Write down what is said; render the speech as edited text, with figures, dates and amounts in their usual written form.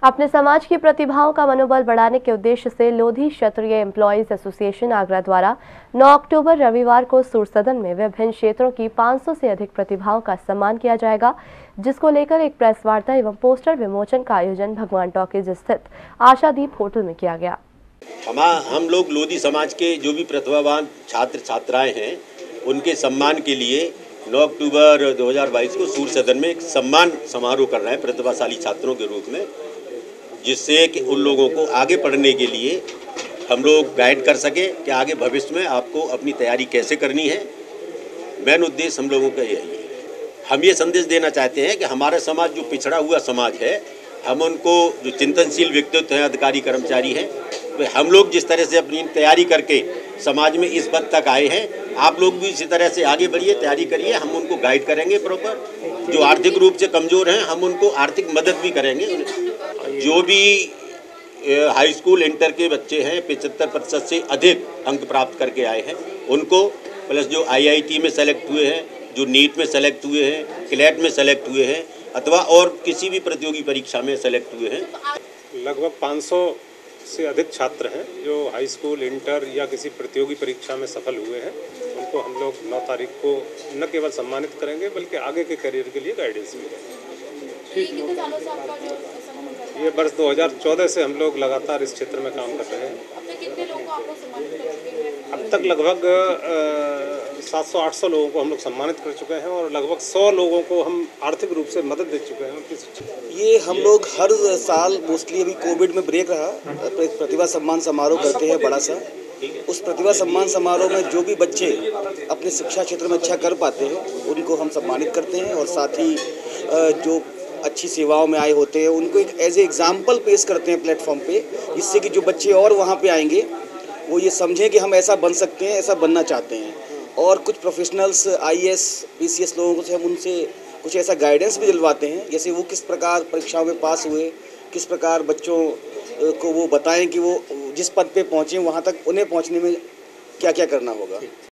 अपने समाज की प्रतिभाओं का मनोबल बढ़ाने के उद्देश्य से लोधी क्षत्रिय एम्प्लॉयज एसोसिएशन आगरा द्वारा 9 अक्टूबर रविवार को सूर सदन में विभिन्न क्षेत्रों की 500 से अधिक प्रतिभाओं का सम्मान किया जाएगा, जिसको लेकर एक प्रेस वार्ता एवं पोस्टर विमोचन का आयोजन भगवान टॉकीज स्थित आशादीप होटल में किया गया। हम लोग लोधी समाज के जो भी प्रतिभावान छात्र छात्राएं हैं, उनके सम्मान के लिए 9 अक्टूबर 2022 को सूर सदन में एक सम्मान समारोह कर रहे हैं प्रतिभाशाली छात्रों के रूप में, जिससे कि उन लोगों को आगे पढ़ने के लिए हम लोग गाइड कर सके कि आगे भविष्य में आपको अपनी तैयारी कैसे करनी है। मेन उद्देश्य हम लोगों का यही है। हम ये संदेश देना चाहते हैं कि हमारा समाज जो पिछड़ा हुआ समाज है, हम उनको जो चिंतनशील व्यक्तित्व हैं, अधिकारी कर्मचारी हैं, तो हम लोग जिस तरह से अपनी तैयारी करके समाज में इस पद तक आए हैं, आप लोग भी इसी तरह से आगे बढ़िए, तैयारी करिए। हम उनको गाइड करेंगे प्रॉपर। जो आर्थिक रूप से कमज़ोर हैं, हम उनको आर्थिक मदद भी करेंगे। जो भी हाई स्कूल इंटर के बच्चे हैं 75% से अधिक अंक प्राप्त करके आए हैं, उनको प्लस जो IIT में सेलेक्ट हुए हैं, जो नीट में सेलेक्ट हुए हैं, क्लैट में सेलेक्ट हुए हैं, अथवा और किसी भी प्रतियोगी परीक्षा में सेलेक्ट हुए हैं। लगभग 500 से अधिक छात्र हैं जो हाई स्कूल, इंटर या किसी प्रतियोगी परीक्षा में सफल हुए हैं। उनको हम लोग 9 तारीख को न केवल सम्मानित करेंगे बल्कि आगे के करियर के लिए गाइडेंस भी देंगे। ये वर्ष 2014 से हम लोग लगातार इस क्षेत्र में काम कर रहे हैं। अब तक लगभग 700-800 लोगों को हम लोग सम्मानित कर चुके हैं और लगभग 100 लोगों को हम आर्थिक रूप से मदद दे चुके हैं। ये हम लोग हर साल मोस्टली अभी कोविड में ब्रेक रहा, प्रतिभा सम्मान समारोह करते हैं बड़ा सा। उस प्रतिभा सम्मान समारोह में जो भी बच्चे अपने शिक्षा क्षेत्र में अच्छा कर पाते हैं उनको हम सम्मानित करते हैं और साथ ही जो अच्छी सेवाओं में आए होते हैं उनको एक एज ए एग्जाम्पल पेश करते हैं प्लेटफॉर्म पे, जिससे कि जो बच्चे और वहाँ पे आएंगे वो ये समझें कि हम ऐसा बन सकते हैं, ऐसा बनना चाहते हैं। और कुछ प्रोफेशनल्स IAS PCS लोगों से हम उनसे कुछ ऐसा गाइडेंस भी दिलवाते हैं, जैसे वो किस प्रकार परीक्षाओं में पास हुए, किस प्रकार बच्चों को वो बताएं कि वो जिस पद पे पहुँचें वहाँ तक उन्हें पहुँचने में क्या क्या करना होगा।